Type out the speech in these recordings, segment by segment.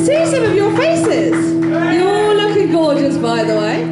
see some of your faces. You're all looking gorgeous, by the way.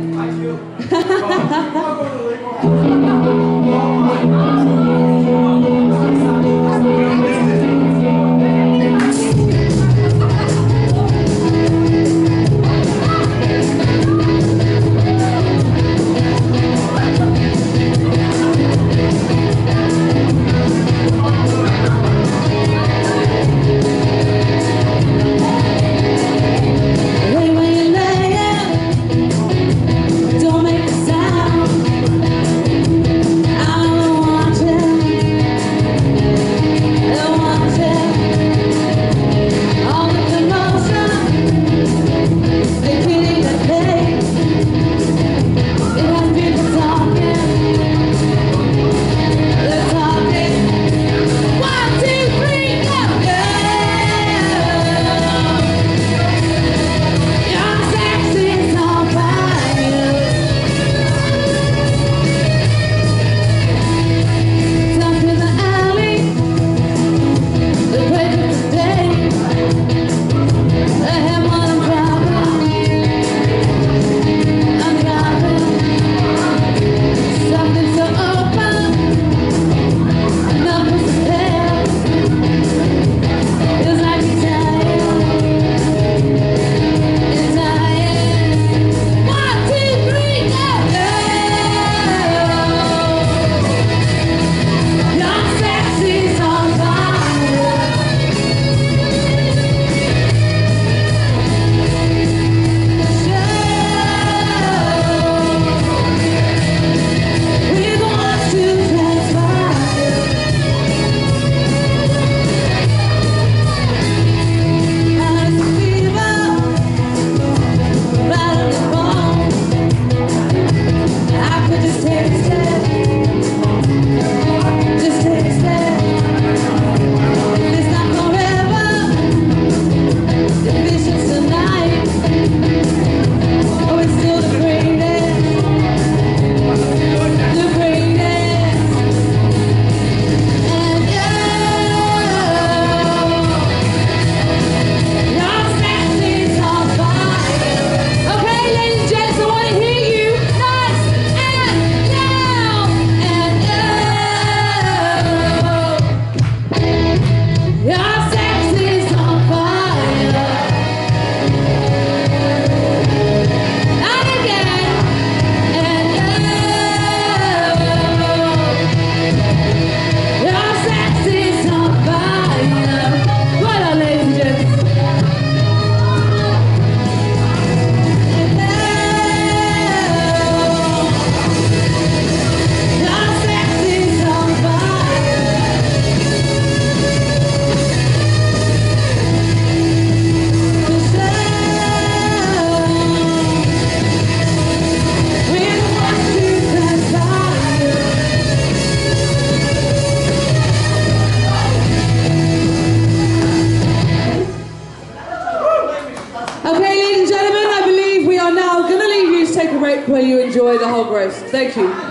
Okay, ladies and gentlemen, I believe we are now going to leave you to take a break while you enjoy the whole roast. Thank you.